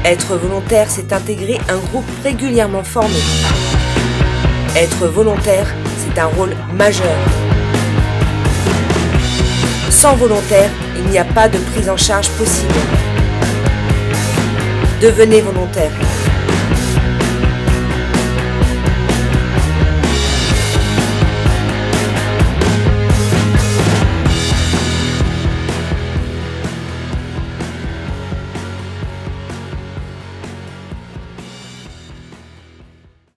Être volontaire, c'est intégrer un groupe régulièrement formé. Être volontaire, c'est un rôle majeur. Sans volontaire, il n'y a pas de prise en charge possible. Devenez volontaire.